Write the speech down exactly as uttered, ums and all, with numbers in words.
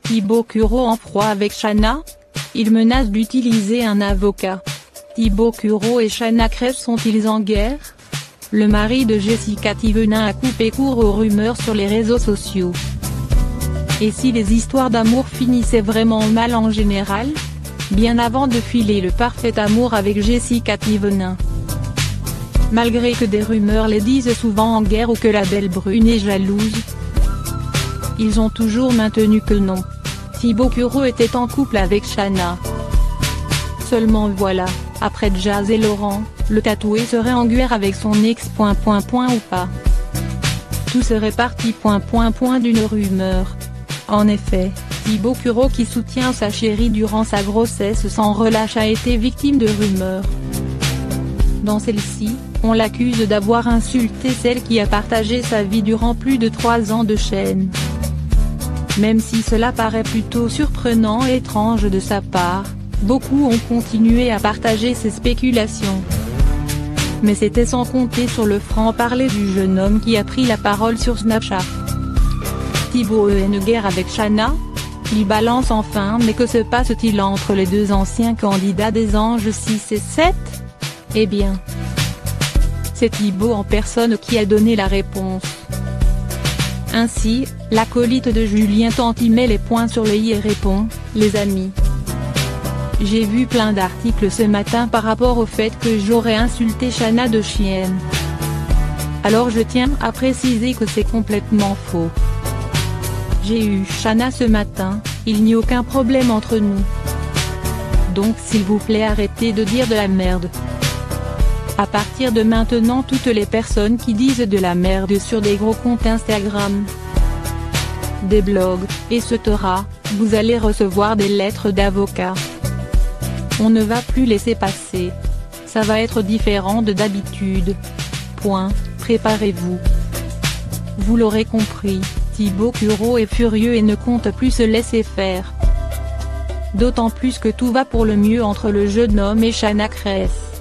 Thibaut Curot en froid avec Shanna? Il menace d'utiliser un avocat. Thibaut Curot et Shanna Kress sont-ils en guerre? Le mari de Jessica Thivenin a coupé court aux rumeurs sur les réseaux sociaux. Et si les histoires d'amour finissaient vraiment mal en général? Bien avant de filer le parfait amour avec Jessica Thivenin. Malgré que des rumeurs les disent souvent en guerre ou que la belle brune est jalouse, ils ont toujours maintenu que non. Thibaut Curot était en couple avec Shanna. Seulement voilà, après Jazz et Laurent, le tatoué serait en guerre avec son ex. Point, point, point ou pas. Tout serait parti. Point, point, point d'une rumeur. En effet, Thibaut Curot qui soutient sa chérie durant sa grossesse sans relâche a été victime de rumeurs. Dans celle-ci, on l'accuse d'avoir insulté celle qui a partagé sa vie durant plus de trois ans de chaîne. Même si cela paraît plutôt surprenant et étrange de sa part, beaucoup ont continué à partager ces spéculations. Mais c'était sans compter sur le franc-parler du jeune homme qui a pris la parole sur Snapchat. Thibaut est en guerre avec Shanna? Il balance enfin. Mais que se passe-t-il entre les deux anciens candidats des Anges six et sept? Eh bien, c'est Thibaut en personne qui a donné la réponse. Ainsi, l'acolyte de Julien Tanti met les points sur les i et répond: les amis. J'ai vu plein d'articles ce matin par rapport au fait que j'aurais insulté Shanna de chienne. Alors je tiens à préciser que c'est complètement faux. J'ai eu Shanna ce matin, il n'y a aucun problème entre nous. Donc s'il vous plaît arrêtez de dire de la merde. À partir de maintenant toutes les personnes qui disent de la merde sur des gros comptes Instagram, des blogs, et cetera, vous allez recevoir des lettres d'avocats. On ne va plus laisser passer. Ça va être différent de d'habitude. Point, préparez-vous. Vous l'aurez compris, Thibaut Curot est furieux et ne compte plus se laisser faire. D'autant plus que tout va pour le mieux entre le jeune homme et Shanna Kress.